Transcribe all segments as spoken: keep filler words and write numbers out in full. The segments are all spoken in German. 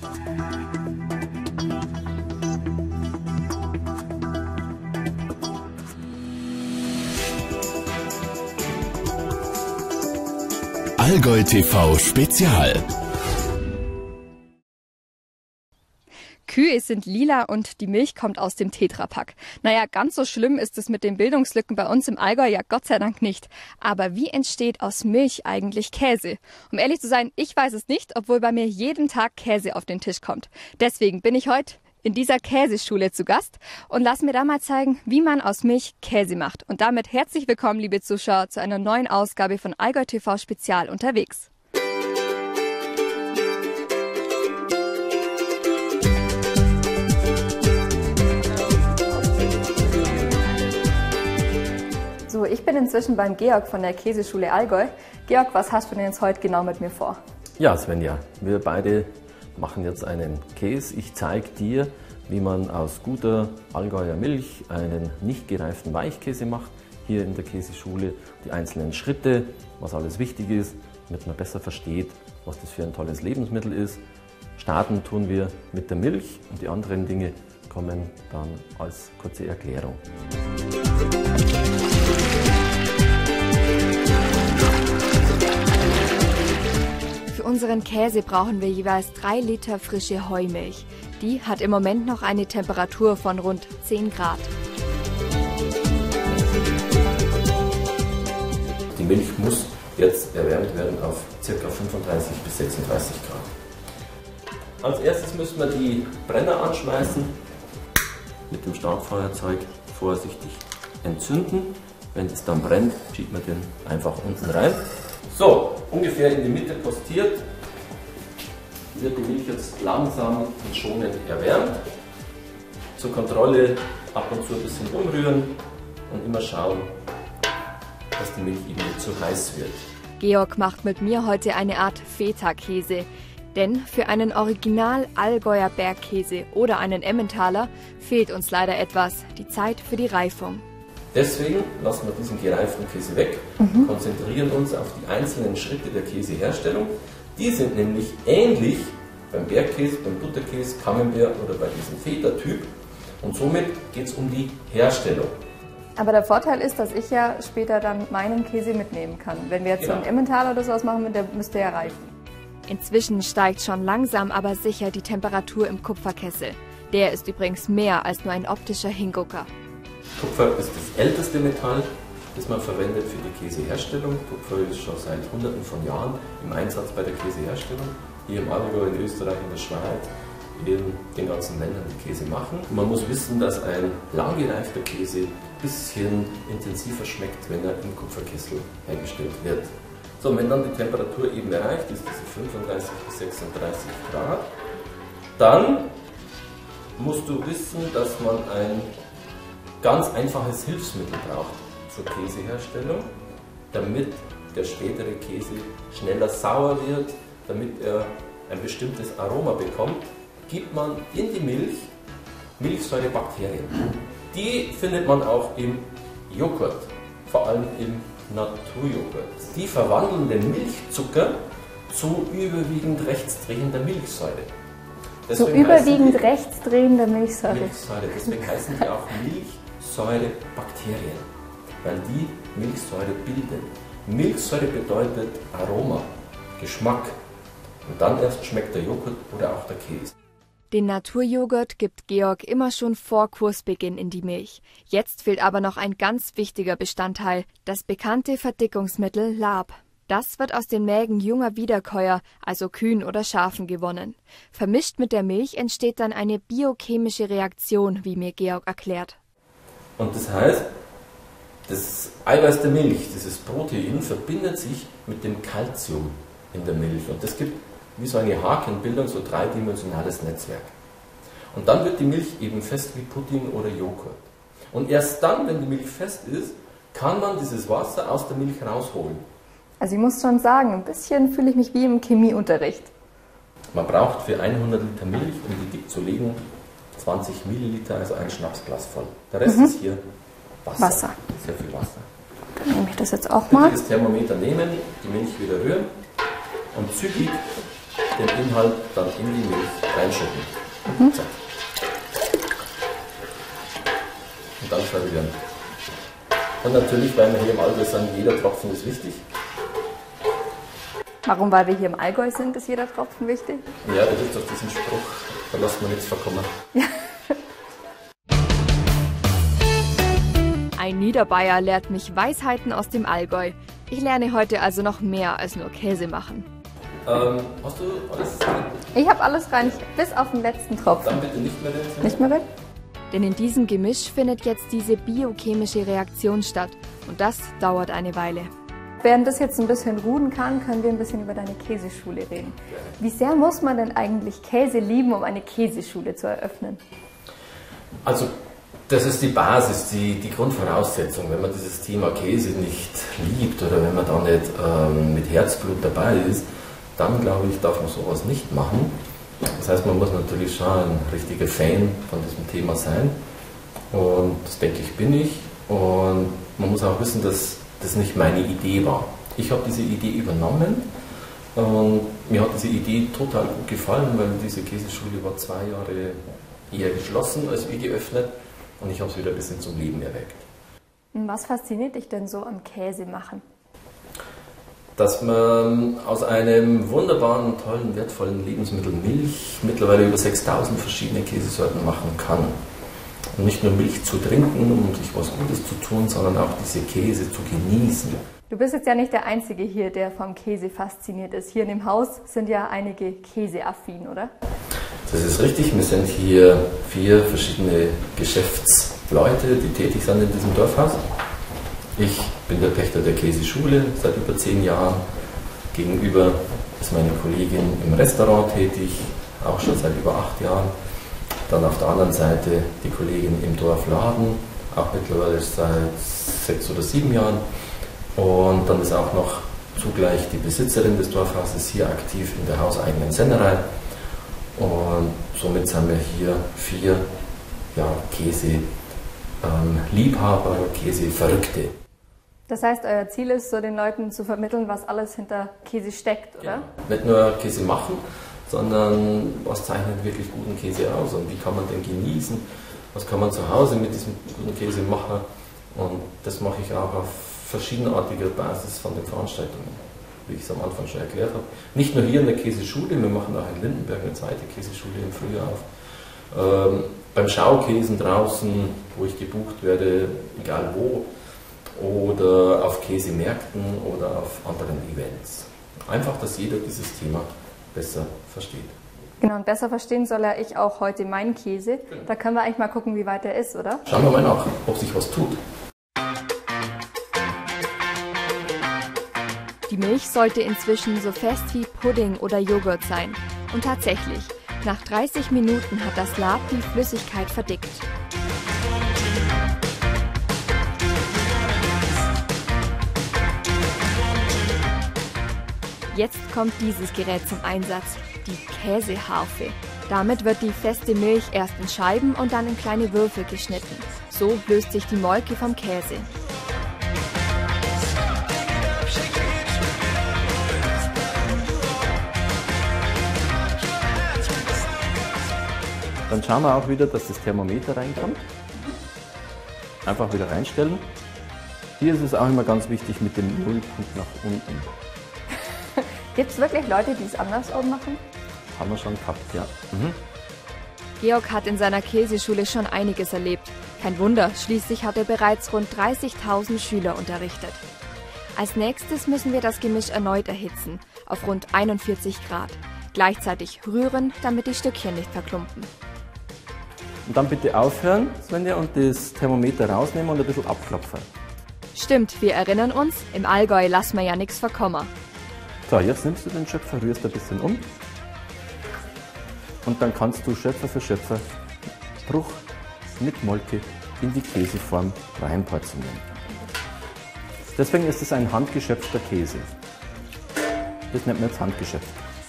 Allgäu T V Spezial. Kühe sind lila und die Milch kommt aus dem Tetrapack. Naja, ganz so schlimm ist es mit den Bildungslücken bei uns im Allgäu ja Gott sei Dank nicht. Aber wie entsteht aus Milch eigentlich Käse? Um ehrlich zu sein, ich weiß es nicht, obwohl bei mir jeden Tag Käse auf den Tisch kommt. Deswegen bin ich heute in dieser Käseschule zu Gast und lass mir da mal zeigen, wie man aus Milch Käse macht. Und damit herzlich willkommen, liebe Zuschauer, zu einer neuen Ausgabe von Allgäu T V Spezial unterwegs. So, ich bin inzwischen beim Georg von der Käseschule Allgäu. Georg, was hast du denn jetzt heute genau mit mir vor? Ja, Svenja, wir beide machen jetzt einen Käse. Ich zeige dir, wie man aus guter Allgäuer Milch einen nicht gereiften Weichkäse macht. Hier in der Käseschule die einzelnen Schritte, was alles wichtig ist, damit man besser versteht, was das für ein tolles Lebensmittel ist. Starten tun wir mit der Milch und die anderen Dinge kommen dann als kurze Erklärung. Für unseren Käse brauchen wir jeweils drei Liter frische Heumilch. Die hat im Moment noch eine Temperatur von rund zehn Grad. Die Milch muss jetzt erwärmt werden auf ca. fünfunddreißig bis sechsunddreißig Grad. Als erstes müssen wir die Brenner anschmeißen, mit dem Stabfeuerzeug vorsichtig entzünden. Wenn es dann brennt, schiebt man den einfach unten rein. So, ungefähr in die Mitte postiert wird die Milch jetzt langsam und schonend erwärmt. Zur Kontrolle ab und zu ein bisschen umrühren und immer schauen, dass die Milch eben nicht zu heiß wird. Georg macht mit mir heute eine Art Feta-Käse. Denn für einen Original Allgäuer Bergkäse oder einen Emmentaler fehlt uns leider etwas, die Zeit für die Reifung. Deswegen lassen wir diesen gereiften Käse weg, mhm. konzentrieren uns auf die einzelnen Schritte der Käseherstellung. Die sind nämlich ähnlich beim Bergkäse, beim Butterkäse, Camembert oder bei diesem Feta-Typ. Und somit geht es um die Herstellung. Aber der Vorteil ist, dass ich ja später dann meinen Käse mitnehmen kann. Wenn wir jetzt genau. so einen Emmentaler oder sowas machen, der müsste ja reifen. Inzwischen steigt schon langsam, aber sicher die Temperatur im Kupferkessel. Der ist übrigens mehr als nur ein optischer Hingucker. Kupfer ist das älteste Metall, das man verwendet für die Käseherstellung. Kupfer ist schon seit Hunderten von Jahren im Einsatz bei der Käseherstellung. Hier im Allgäu, in Österreich, in der Schweiz, in den ganzen Ländern, die Käse machen. Man muss wissen, dass ein langgereifter Käse ein bisschen intensiver schmeckt, wenn er im Kupferkessel hergestellt wird. So, wenn dann die Temperatur eben erreicht ist, diese fünfunddreißig bis sechsunddreißig Grad, dann musst du wissen, dass man ein ganz einfaches Hilfsmittel braucht zur Käseherstellung, damit der spätere Käse schneller sauer wird, damit er ein bestimmtes Aroma bekommt, gibt man in die Milch Milchsäurebakterien. Die findet man auch im Joghurt, vor allem im Naturjoghurt. Die verwandeln den Milchzucker zu überwiegend rechtsdrehender Milchsäure. Deswegen zu überwiegend rechtsdrehender Milchsäure. Milchsäure. Deswegen heißen die auch Milchsäurebakterien, weil die Milchsäure bilden. Milchsäure bedeutet Aroma, Geschmack und dann erst schmeckt der Joghurt oder auch der Käse. Den Naturjoghurt gibt Georg immer schon vor Kursbeginn in die Milch. Jetzt fehlt aber noch ein ganz wichtiger Bestandteil, das bekannte Verdickungsmittel Lab. Das wird aus den Mägen junger Wiederkäuer, also Kühen oder Schafen, gewonnen. Vermischt mit der Milch entsteht dann eine biochemische Reaktion, wie mir Georg erklärt. Und das heißt, das Eiweiß der Milch, dieses Protein, verbindet sich mit dem Calcium in der Milch. Und das gibt wie so eine Hakenbildung, so ein dreidimensionales Netzwerk. Und dann wird die Milch eben fest wie Pudding oder Joghurt. Und erst dann, wenn die Milch fest ist, kann man dieses Wasser aus der Milch rausholen. Also ich muss schon sagen, ein bisschen fühle ich mich wie im Chemieunterricht. Man braucht für hundert Liter Milch, um die dick zu legen, zwanzig Milliliter, also ein Schnapsglas voll. Der Rest mhm. ist hier Wasser. Wasser. Sehr viel Wasser. Dann nehme ich das jetzt auch mal. Bitte das Thermometer nehmen, die Milch wieder rühren und zügig den Inhalt dann in die Milch reinschütten. Mhm. Zack. Und dann verrühren. Und natürlich, weil wir hier im Allgäu sind, jeder Tropfen ist wichtig. Warum? Weil wir hier im Allgäu sind, ist jeder Tropfen wichtig? Ja, da gibt es doch diesen Spruch, da lässt man nichts verkommen. Ja. Ein Niederbayer lehrt mich Weisheiten aus dem Allgäu. Ich lerne heute also noch mehr als nur Käse machen. Ähm, hast du alles rein? Ich habe alles rein, bis auf den letzten Tropfen. Dann bitte nicht mehr rein. Nicht mehr rein? Denn in diesem Gemisch findet jetzt diese biochemische Reaktion statt. Und das dauert eine Weile. Während das jetzt ein bisschen ruhen kann, können wir ein bisschen über deine Käseschule reden. Wie sehr muss man denn eigentlich Käse lieben, um eine Käseschule zu eröffnen? Also, das ist die Basis, die, die Grundvoraussetzung. Wenn man dieses Thema Käse nicht liebt oder wenn man da nicht ähm, mit Herzblut dabei ist, dann glaube ich, darf man sowas nicht machen. Das heißt, man muss natürlich schon ein richtiger Fan von diesem Thema sein. Und das denke ich, bin ich. Und man muss auch wissen, dass das nicht meine Idee war. Ich habe diese Idee übernommen und mir hat diese Idee total gut gefallen, weil diese Käseschule war zwei Jahre eher geschlossen als wie geöffnet und ich habe es wieder ein bisschen zum Leben erweckt. Was fasziniert dich denn so am Käse machen? Dass man aus einem wunderbaren, tollen, wertvollen Lebensmittel Milch mittlerweile über sechstausend verschiedene Käsesorten machen kann. Und nicht nur Milch zu trinken, um sich was Gutes zu tun, sondern auch diese Käse zu genießen. Du bist jetzt ja nicht der Einzige hier, der vom Käse fasziniert ist. Hier in dem Haus sind ja einige käseaffin, oder? Das ist richtig. Wir sind hier vier verschiedene Geschäftsleute, die tätig sind in diesem Dorfhaus. Ich bin der Pächter der Käseschule seit über zehn Jahren. Gegenüber ist meine Kollegin im Restaurant tätig, auch schon seit über acht Jahren. Dann auf der anderen Seite die Kollegin im Dorfladen, auch mittlerweile seit sechs oder sieben Jahren. Und dann ist auch noch zugleich die Besitzerin des Dorfhauses hier aktiv in der hauseigenen Sennerei. Und somit sind wir hier vier ja, Käse-Liebhaber, ähm, Käse-Verrückte. Das heißt, euer Ziel ist, so den Leuten zu vermitteln, was alles hinter Käse steckt, oder? Ja. Nicht nur Käse machen, sondern was zeichnet wirklich guten Käse aus und wie kann man den genießen, was kann man zu Hause mit diesem guten Käse machen. Und das mache ich auch auf verschiedenartiger Basis von den Veranstaltungen, wie ich es am Anfang schon erklärt habe. Nicht nur hier in der Käseschule, wir machen auch in Lindenberg eine zweite Käseschule im Frühjahr auf. Ähm, beim Schaukäsen draußen, wo ich gebucht werde, egal wo, oder auf Käsemärkten oder auf anderen Events. Einfach, dass jeder dieses Thema besser versteht. Genau, und besser verstehen soll ja ich auch heute meinen Käse. Genau. Da können wir eigentlich mal gucken, wie weit er ist, oder? Schauen wir mal nach, ob sich was tut. Die Milch sollte inzwischen so fest wie Pudding oder Joghurt sein. Und tatsächlich, nach dreißig Minuten hat das Lab die Flüssigkeit verdickt. Jetzt kommt dieses Gerät zum Einsatz, die Käseharfe. Damit wird die feste Milch erst in Scheiben und dann in kleine Würfel geschnitten. So löst sich die Molke vom Käse. Dann schauen wir auch wieder, dass das Thermometer reinkommt. Einfach wieder reinstellen. Hier ist es auch immer ganz wichtig mit dem Nullpunkt nach unten. Gibt es wirklich Leute, die es andersrum machen? Haben wir schon gehabt, ja. Mhm. Georg hat in seiner Käseschule schon einiges erlebt. Kein Wunder, schließlich hat er bereits rund dreißigtausend Schüler unterrichtet. Als nächstes müssen wir das Gemisch erneut erhitzen, auf rund einundvierzig Grad. Gleichzeitig rühren, damit die Stückchen nicht verklumpen. Und dann bitte aufhören, Svenja, und das Thermometer rausnehmen und ein bisschen abklopfen. Stimmt, wir erinnern uns, im Allgäu lassen wir ja nichts verkommen. So, jetzt nimmst du den Schöpfer, rührst ein bisschen um und dann kannst du Schöpfer für Schöpfer Bruch mit Molke in die Käseform reinportionieren. Deswegen ist es ein handgeschöpfter Käse. Das nennt man jetzt handgeschöpft.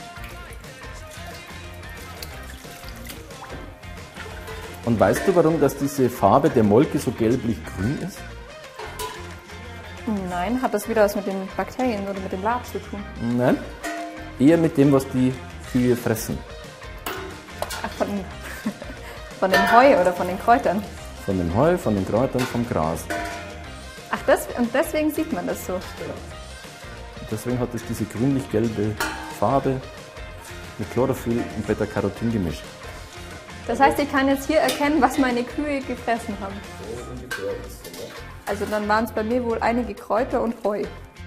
Und weißt du, warum dass diese Farbe der Molke so gelblich-grün ist? Nein, hat das wieder was mit den Bakterien oder mit dem Lab zu tun? Nein, eher mit dem, was die Kühe fressen? Ach, von, von dem Heu oder von den Kräutern? Von dem Heu, von den Kräutern, vom Gras. Ach, das, und deswegen sieht man das so? Deswegen hat es diese grünlich-gelbe Farbe mit Chlorophyll und Beta-Carotin gemischt. Das heißt, ich kann jetzt hier erkennen, was meine Kühe gefressen haben. Also dann waren es bei mir wohl einige Kräuter und Heu.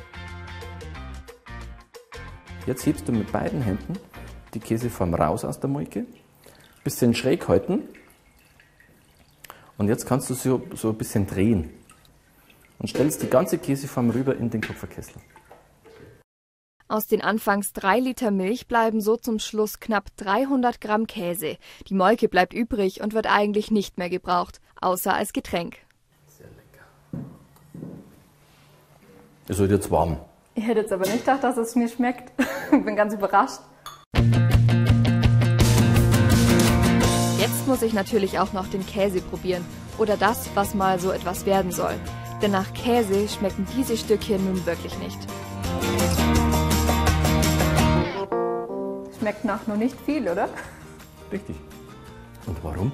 Jetzt hebst du mit beiden Händen die Käseform raus aus der Molke, bisschen schräg halten und jetzt kannst du sie so ein bisschen drehen und stellst die ganze Käseform rüber in den Kupferkessel. Aus den anfangs drei Liter Milch bleiben so zum Schluss knapp dreihundert Gramm Käse. Die Molke bleibt übrig und wird eigentlich nicht mehr gebraucht, außer als Getränk. Sehr lecker. Es wird jetzt warm. Ich hätte jetzt aber nicht gedacht, dass es mir schmeckt. Ich bin ganz überrascht. Jetzt muss ich natürlich auch noch den Käse probieren. Oder das, was mal so etwas werden soll. Denn nach Käse schmecken diese Stückchen nun wirklich nicht. Schmeckt nach nur nicht viel, oder? Richtig. Und warum?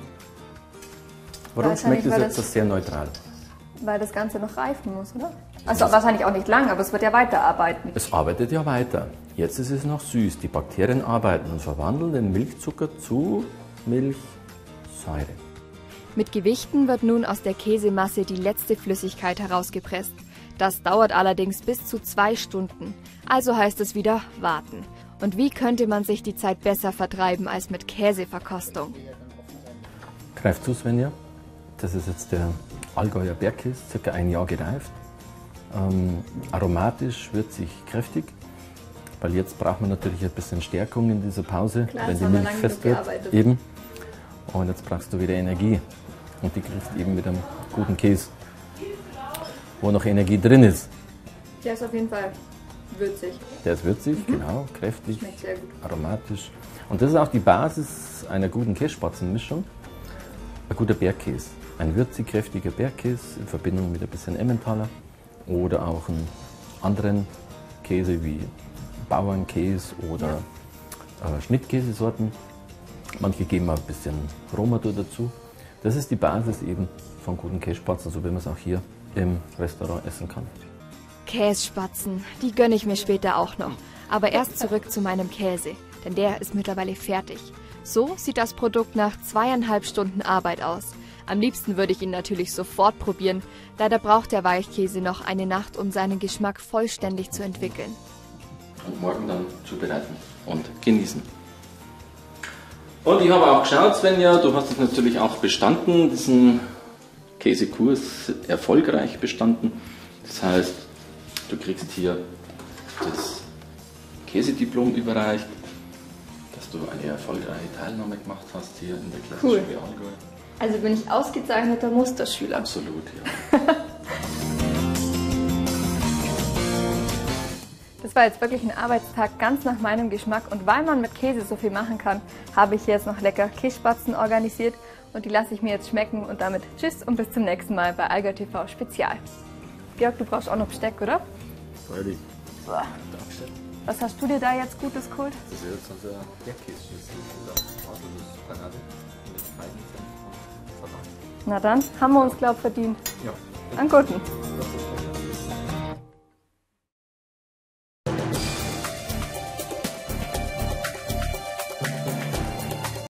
Warum schmeckt es jetzt sehr neutral? Weil das Ganze noch reifen muss, oder? Also wahrscheinlich auch nicht lang, aber es wird ja weiterarbeiten. Es arbeitet ja weiter. Jetzt ist es noch süß. Die Bakterien arbeiten und verwandeln den Milchzucker zu Milchsäure. Mit Gewichten wird nun aus der Käsemasse die letzte Flüssigkeit herausgepresst. Das dauert allerdings bis zu zwei Stunden. Also heißt es wieder warten. Und wie könnte man sich die Zeit besser vertreiben als mit Käseverkostung? Greif zu, Svenja. Das ist jetzt der Allgäuer Bergkäse, circa ein Jahr gereift. Ähm, aromatisch, würzig, kräftig. Weil jetzt braucht man natürlich ein bisschen Stärkung in dieser Pause, Klar, wenn die Milch fest wird. Eben. Und jetzt brauchst du wieder Energie. Und die kriegst du eben mit einem guten Käse, wo noch Energie drin ist. Der ist auf jeden Fall würzig. Der ist würzig, mhm. genau, kräftig, schmeckt sehr gut. Aromatisch. Und das ist auch die Basis einer guten Käsespatzenmischung. Ein guter Bergkäse. Ein würzig, kräftiger Bergkäse in Verbindung mit ein bisschen Emmentaler oder auch einen anderen Käse wie Bauernkäse oder ja. äh, Schnittkäsesorten. Manche geben auch ein bisschen Romadur dazu. Das ist die Basis eben von guten Kässpatzen, so wie man es auch hier im Restaurant essen kann. Kässpatzen, die gönne ich mir später auch noch. Aber erst zurück zu meinem Käse, denn der ist mittlerweile fertig. So sieht das Produkt nach zweieinhalb Stunden Arbeit aus. Am liebsten würde ich ihn natürlich sofort probieren. Leider braucht der Weichkäse noch eine Nacht, um seinen Geschmack vollständig zu entwickeln. Und morgen dann zubereiten und genießen. Und ich habe auch geschaut, Svenja, du hast es natürlich auch bestanden, diesen Käsekurs erfolgreich bestanden. Das heißt, du kriegst hier das Käsediplom überreicht, dass du eine erfolgreiche Teilnahme gemacht hast hier in der Klasse Schule Allgäu. Also bin ich ausgezeichneter Musterschüler. Absolut, ja. Das war jetzt wirklich ein Arbeitstag ganz nach meinem Geschmack und weil man mit Käse so viel machen kann, habe ich hier jetzt noch lecker Kässpatzen organisiert und die lasse ich mir jetzt schmecken und damit tschüss und bis zum nächsten Mal bei Allgäu T V Spezial. Georg, du brauchst auch noch Besteck, oder? Freilich. Dankeschön. Was hast du dir da jetzt Gutes geholt? Das ist jetzt unser Bergkäse-Schnitzel oder Haselnusspanade mit Feigensenf und Salat. Na dann, haben wir uns, glaub ich, verdient. Ja. Einen guten.